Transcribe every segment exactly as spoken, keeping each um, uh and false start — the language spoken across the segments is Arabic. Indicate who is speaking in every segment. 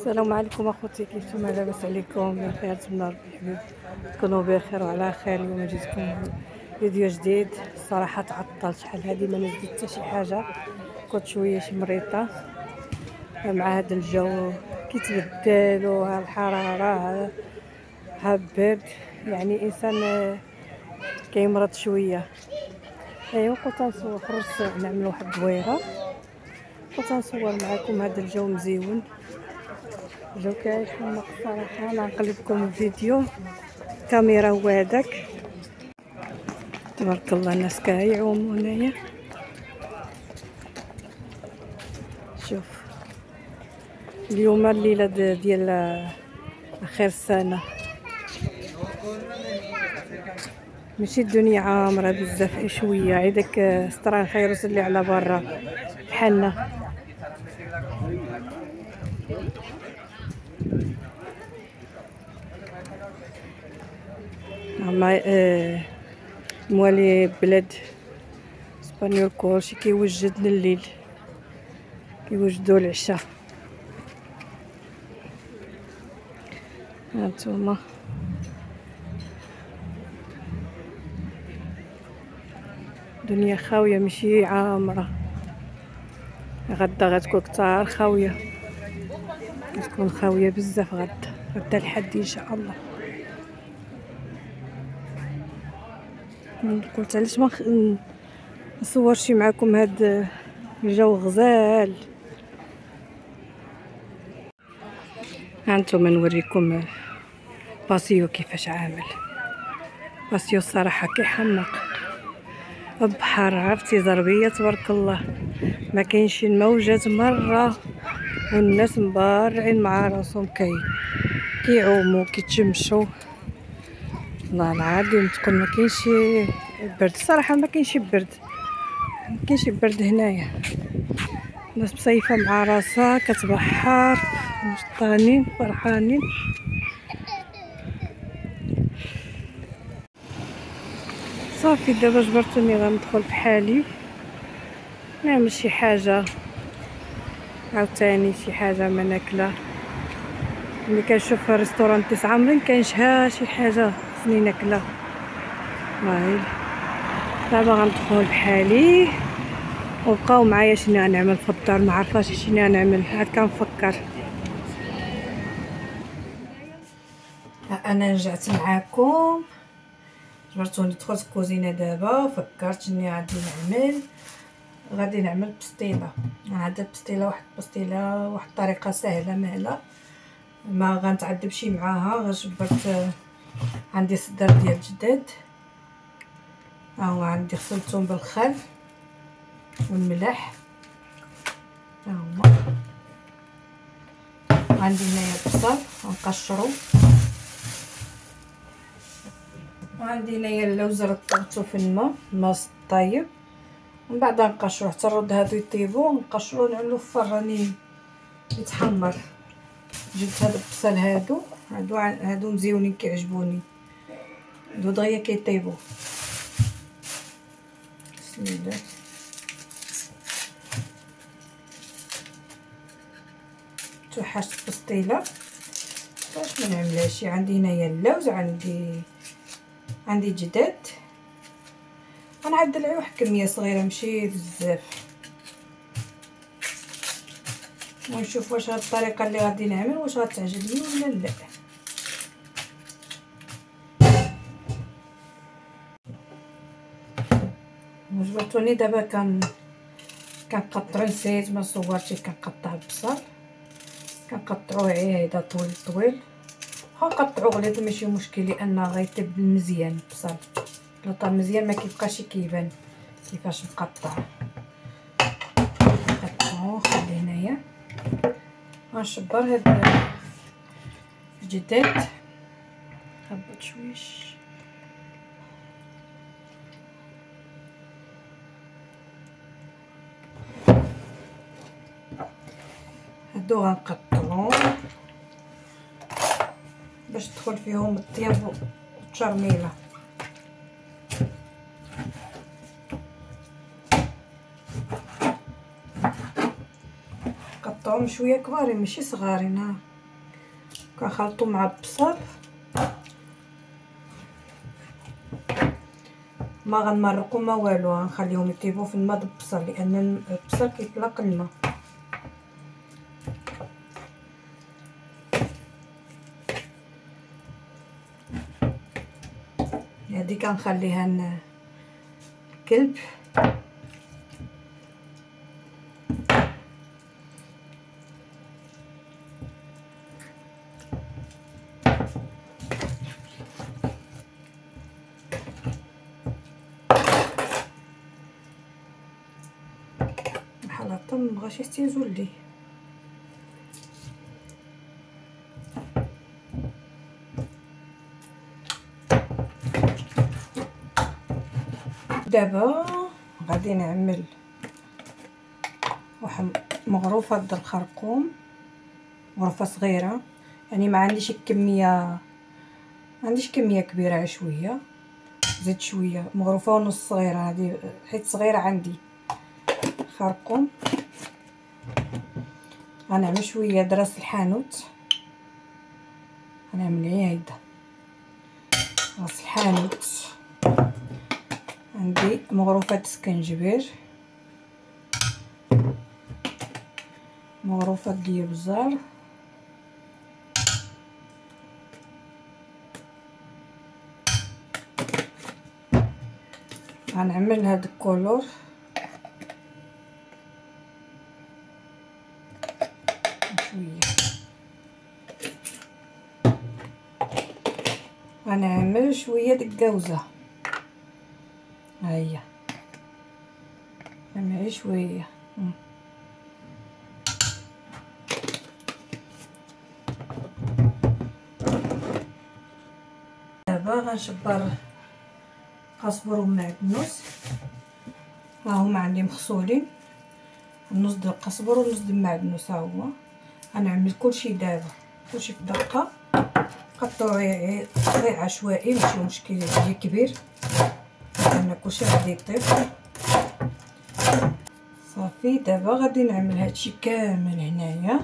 Speaker 1: السلام عليكم اخوتي، كيفكم؟ لاباس عليكم؟ بخير؟ نتمنى ربي حبيب تكونوا بخير وعلى خير. اليوم جيتكم فيديو جديد. الصراحه تعطلت شحال هادي ما نزلت حتى شي حاجه، كنت شويه شي مريضه مع هذا الجو كيتبدل وها الحراره ها البرد، يعني انسان كيمرض شويه. ايوا كنت نصور، خرجت نعمل واحد الدويره، كنت نصور معكم هذا الجو مزيون، الجو كيحمق الصراحه. انا نقلبكم الفيديو، الكاميرا هو هذاك، تبارك الله الناس كيعوموا هنايا. شوف اليوم الليله ديال اخر السنه، ماشي الدنيا عامره بزاف، شويه عيدك ستران خيروس اللي على برا بحالنا. مع آه موالي بلاد اسبانيول كلشي كيوجد لليل، كيوجدوا العشاء. هانتوما دنيا خاويه ماشي عامره، غدا غتكون كتار خاويه، غتكون خاويه بزاف غدا، غدا الحد ان شاء الله. قلت علاش ما نصورش معكم هاد الجو غزال. هانتوما نوريكم باسيو كيفاش عامل. باسيو الصراحه كيحمق، البحر عرفتي زربيه تبارك الله، ما كاينش الموجات مره، والناس مبارعين مع راسهم كي كيعوموا كيتشمشوا. والله العظيم تقول ما كاينش برد، الصراحه ما كاينش برد، ما كاينش برد هنايا. الناس مصيفه مع راسها كتبحر، مشطانين فرحانين. صافي دابا جبرتوني غندخل بحالي نعمل شي حاجه، عاوتاني شي حاجه ما ناكله. ملي كنشوف ريستورانتيس عامرين كاينش ها شي حاجه خصني ناكلها. هاي دابا غندخل بحالي وبقاو معايا شنو غنعمل في الدار، ما عرفاش شنو غنعمل، عاد كنفكر. انا رجعت معاكم، جبرتوني دخلت الكوزينه دابا، فكرت شنو غادي نعمل. غادي نعمل بسطيله، هذا البسطيله واحد البسطيله واحد الطريقه سهله مهله، ما غنتعذبش معاها. غير جبرت عندي صدر ديال الجداد، ها هو عندي غسلتهم بالخل والملح، ها هما. عندي هنايا البصل غنقشرو، وعندي هنايا اللوز رطبته في الماء الماء طايب، ومن بعد نقشرو حتى الرد هادو يطيبو، نقشرو نعملو في الفران يتحمر. جبت هاد البصل هادو هادو هادو مزيونين كيعجبوني، هادو دغيا كيطيبو. بسم الله. توحشت البسطيله باش ما نعملهاش. عندي هنايا اللوز، عندي عندي جداد، غنعدل عليه واحد الكميه صغيره ماشي بزاف، ونشوف واش هاد الطريقه اللي غادي نعمل واش غتعجبني ولا لا. جبرتوني دابا كان كنقطعو، نسيت ما صورتش، كنقطع البصل كنقطعوه هيدا طويل طويل، واخا نقطعو غليظ ماشي مشكل لان غيطيب مزيان. البصل الا طاب مزيان ما كيبقاش كيبان كيفاش مقطع. نقطعوه خلي هنايا. غنشبر هاد الجداد، هبط شويش، هادو غنقطعو باش تدخل فيهم الطياب والترميله. قطعوهم شويه كبارين ماشي صغارين، ها كنخلطو مع البصل، ما غنمرقو ما والو، غنخليهم يطيبوا في الماء د البصل لان البصل كيطلق الماء. هادي كنخليها الكلب. بحال هكا مبغاش يستيزو لي. دابا غادي نعمل واحد مغروفه د الخرقوم، غرفه صغيره، يعني ما عنديش كميه ما عنديش كميه كبيره، شويه زيد شويه، مغروفه ونص صغيره هذه حيت صغيره عندي خرقوم. غنعمل شويه دراس الحانوت، غنعمل غير هيدا راس الحانوت. عندي مغروفه سكنجبير، مغروفه ديال الابزار، غنعمل هاد الكولور شويه، غنعمل شويه د الكاوزه، ها هي نعمل شويه. دابا غنشبر قزبر ومعدنوس، ها هما عندي مغسولين، النص ديال القزبر والنص ديال المعدنوس. ها هو غنعمل كلشي دابا، كلشي في دقه، قطعو غير عشوائي ماشي مشكل يجي كبير، لان كلشي غادي يطيب صافي. دابا غادي نعمل هادشي كامل هنايا.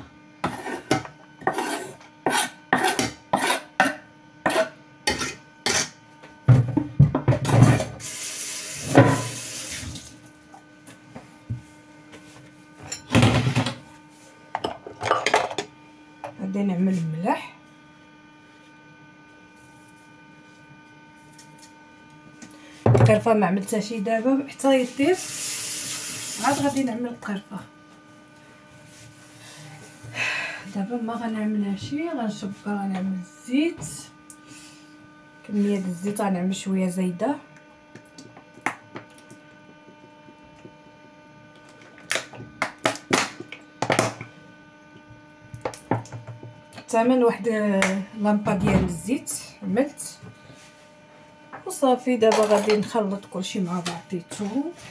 Speaker 1: غادي نعمل الملح، القرفه ما عملتها شي دابا حتى يطيب عاد غادي نعمل القرفه. دابا ما غنعملها شي، غنشبر غنعمل الزيت، كميه ديال الزيت غنعمل شويه زايده، ثمن واحد لامبه ديال الزيت عملت وصافي. دابا غادي نخلط كلشي مع بعضيتو.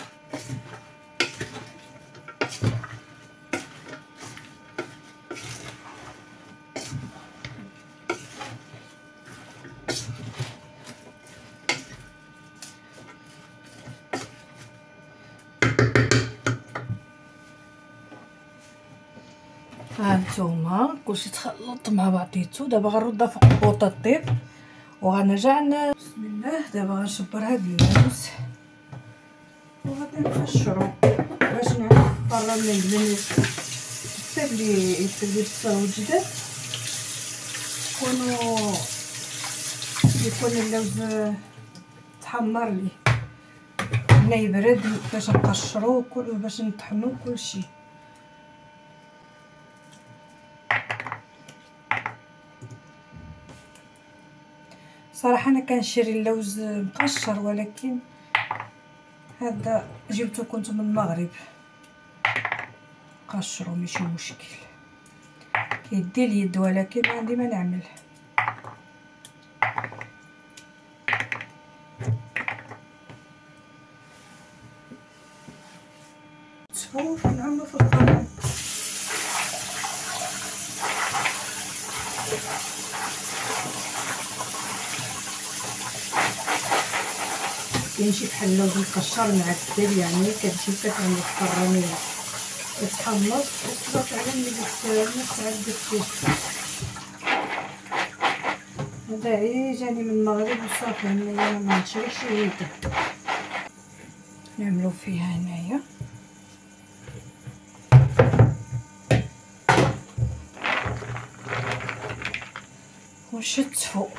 Speaker 1: هانتوما كلشي تخلط مع بعضيتو. دابا غنردها فوق البوطه طيب وغنرجع. بسم الله. دابا غنشبر هاد اللوز وغادي نقشرو باش نفرغ من البلان طيب لي يطيب لي البصل والجداد، يكونو يكون اللوز تحمر لي هنا يبرد باش نقشرو كل باش نطحنو كلشي. صراحه انا كنشري اللوز مقشر، ولكن هذا جبته كنت من المغرب قشرو ماشي مشكل، كيدي اليد، ولكن ما عندي ما نعمل. تصفور نعملو في الخلاط. كيمشي بحال اللوز مقشر معدل، يعني كتمشي كتعمل الفراني كتحمص وتصافي على ملي تعدل فيه. هذا غير جاني من المغرب وصافي. هنايا ما نشريش يده، نعملو فيها هنايا ونشتفو.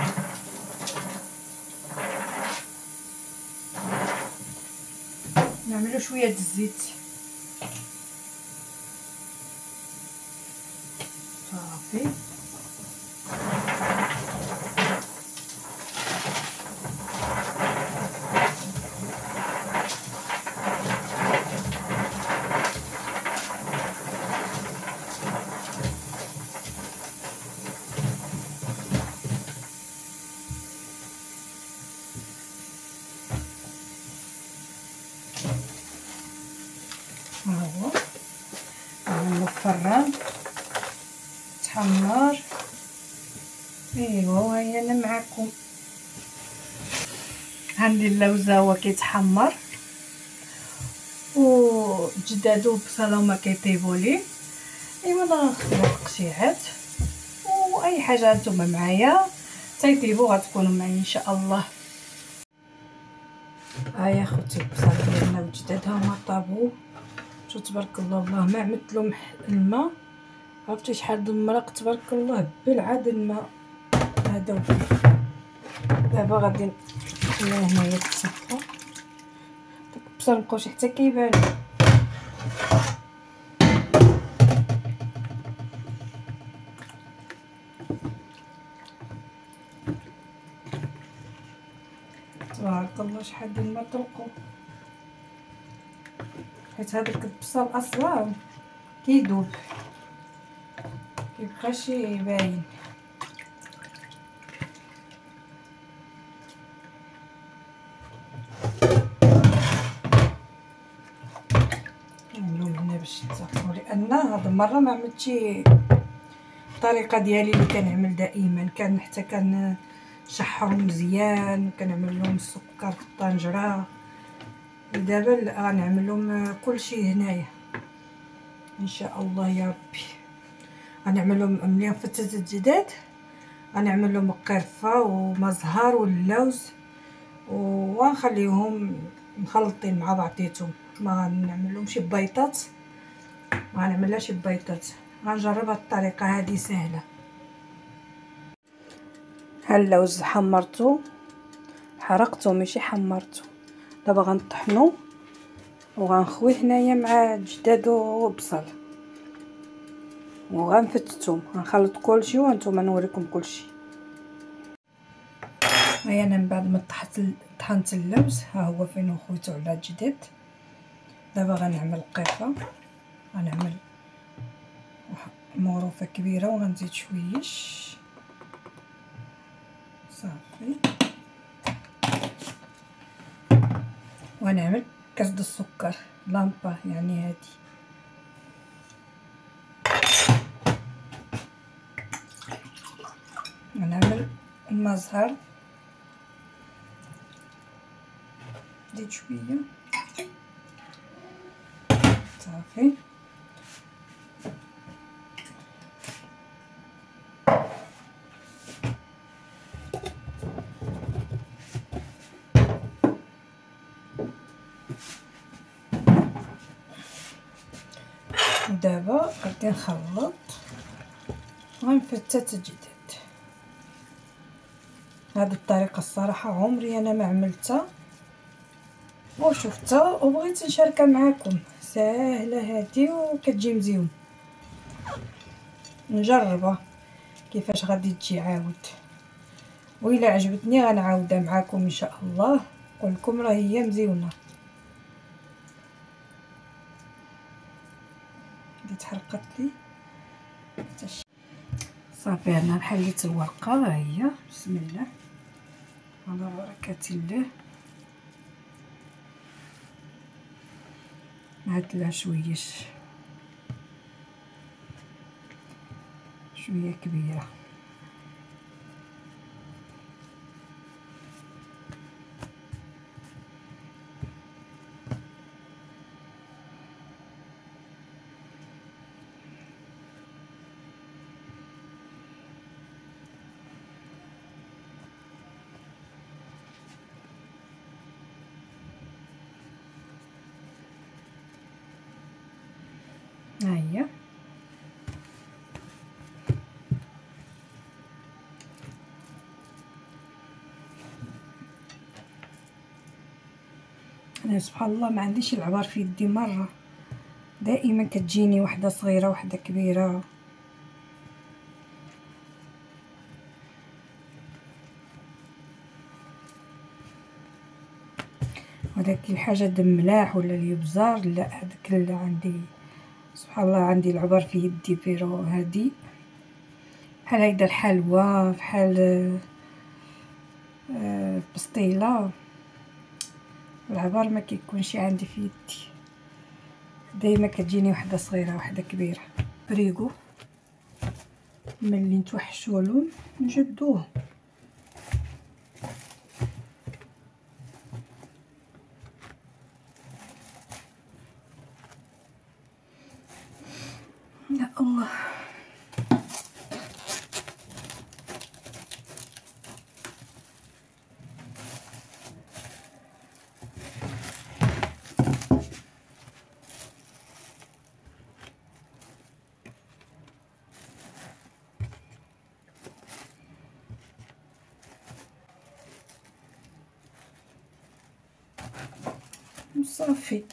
Speaker 1: نعملو شويه د الزيت صافي. ها هو نعملو الفران تحمر. ايوا وهي انا معكم. عندي اللوز هو كيتحمر وجدادو بصله وما كيطيبوا لي. ايوا انا غنخلي القشيعات واي حاجه نتوما معايا تيطيبوا غتكونوا معايا ان شاء الله. ها يا خوتي البصل ديالنا وجداد ها هما طابو. شو تبارك الله، والله ما عملت لهم الماء. عرفتي شحال د المرق تبارك الله بالعاد الماء هذا. دابا غادي نخليوه هنايا يتصفى. داك البصل مبقاوش حتى كيبان. تبارك الله شحال د الماء طلقوا، حيت هذاك البصل اصلا كيذوب كيبقاش باين. نعملو هنا باش تصفوا، لان هاد المره ما عملتش الطريقه ديالي اللي كنعمل دائما. كان حتى كان شحرو مزيان، كنعمل لهم السكر في الطنجره. دابا غنعمل لهم كلشي هنايا ان شاء الله يا ربي. غنعمل لهم ملي فتات الجداد غنعمل لهم القرفه وما زهر واللوز وغنخليهم مخلطين مع بعضيتهم. ما غنعمل لهم شي بيضات، ما غنعمل لها شي بيضات. غنجرب هاد الطريقه هذه سهله. ها اللوز حمرته حرقته ماشي حمرته. دابا غنطحنو وغنخويه هنايا مع الجداد وبصل وغنفتتهم. غنخلط كلشي وانتم نوريكم كلشي. هيا انا من بعد ما طحت طحنت اللوز ها هو فين خويتو على الجداد. دابا غنعمل القرفه. غنعمل مغروفه كبيره وغنزيد شويش صافي. وغنعمل كاس د السكر لامبا يعني هادي. غنعمل الماء زهر، زيد شويه صافي. دابا غادي نخلط غنفتت الجداد. هذه الطريقه الصراحه عمري انا ما عملتها وشفتها وبغيت نشاركها معكم. ساهله هذه وكتجي مزيون. نجربها كيفاش غادي تجي عاود، وإلا عجبتني غنعاودها معكم ان شاء الله. نقول لكم راه هي مزيونه. تحرقت لي صافي. انا حليت الورقه ها هي. بسم الله على بركه الله. نعد لها شويش شويه كبيره. انا سبحان الله ما عنديش العبار في يدي مره، دائما كتجيني وحده صغيره وحده كبيره. وداك الحاجه دم ملاح ولا اليبزار لا، هذاك لا عندي سبحان الله، عندي العبر في يدي بيرو هادي بحال هيدا الحلوى بحال آه بسطيله. العبر ما كيكونش عندي في يدي، دايما كتجيني وحده صغيره وحده كبيره. بريغو ملي نتوحشولو نجبدوه. يا الله صافي.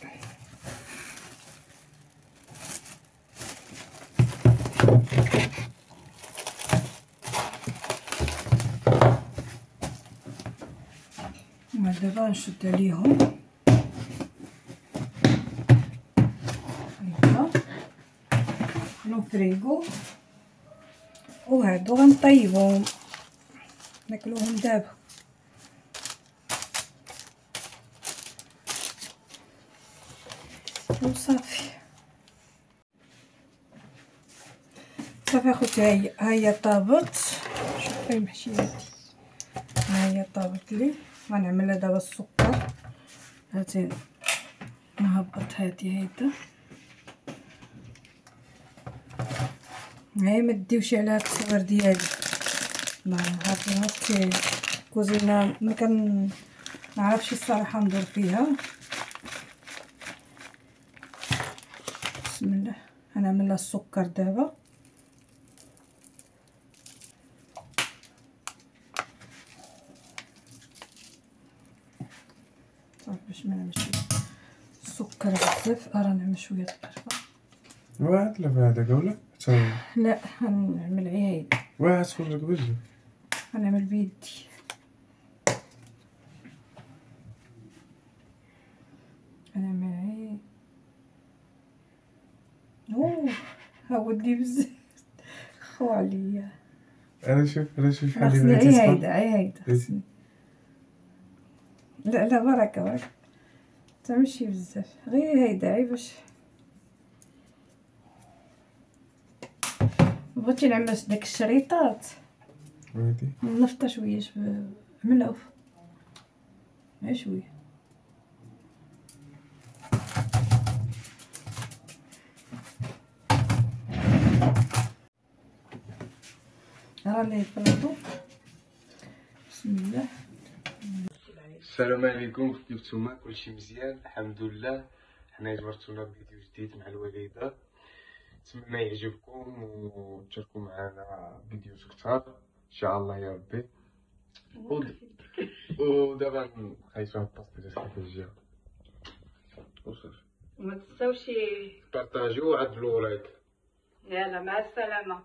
Speaker 1: دابا نشد عليهم هكا نفريغو، وهادو غنطيبهم ناكلوهم دابا. وصافي صافي اخوتي، هاهي هاهي طابت. شوفي المحشي هادي، هاهي طابت لي. غنعملها دابا السكر. هاتي نهبط هادي هيدا. هاي ما تديوش على هاد الصغر ديالي، ما عرفتي كوزينه ما كان نعرفش الصراحه ندير فيها. بسم الله غنعمل لها السكر دابا. صافي باش ما نعملش السكر بزاف، راه نعمل شويه القرفه.
Speaker 2: واحد لا هذاك ولا حتى
Speaker 1: لا غنعمل غير هيدا.
Speaker 2: واحد تفرج بوجهك.
Speaker 1: غنعمل بيدي. غنعمل غير اوه ها ودي بزاف خو عليا.
Speaker 2: انا شوف انا شوف
Speaker 1: خصني
Speaker 2: حالي
Speaker 1: غير
Speaker 2: بغيتي
Speaker 1: هيدا غير هيدا خصني. لا لا بركه بركه تمشي بزاف، غير هيدا غير باش بغيتي نعمل داك الشريطات.
Speaker 2: بغيتي
Speaker 1: نفطه شويه عملها غير شويه. راني نفرطو. بسم الله.
Speaker 2: السلام عليكم، كيف نتوما؟ كلشي مزيان الحمد لله. حنا جبرتونا فيديو جديد مع الوالده، نتمنى يعجبكم وتشاركوا معنا فيديوز كثار ان شاء الله يا ربي. ودابا نخيطو هاد الباستيل الصحفيه وصافي.
Speaker 1: وما تنساوش
Speaker 2: بارطاجيو وعدلوا لايك.
Speaker 1: يلا مع السلامه.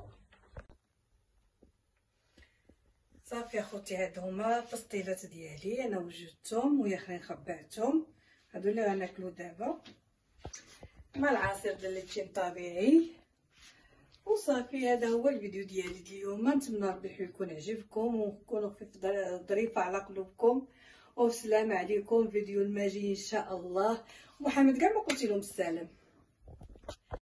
Speaker 1: صافي اخوتي، هادو هما البسطيلات ديالي، انا وجدتهم ويا اخرين خبعتهم. هادو اللي غناكلو دابا مع العصير ديال الليتشين طبيعي. وصافي هذا هو الفيديو ديالي اليوم. نتمنى ربي يكون عجبكم ونكونوا خفيف ظريفه على قلوبكم. والسلام عليكم، فيديو الماجي ان شاء الله. محمد كاع ما قلت لهم السلام.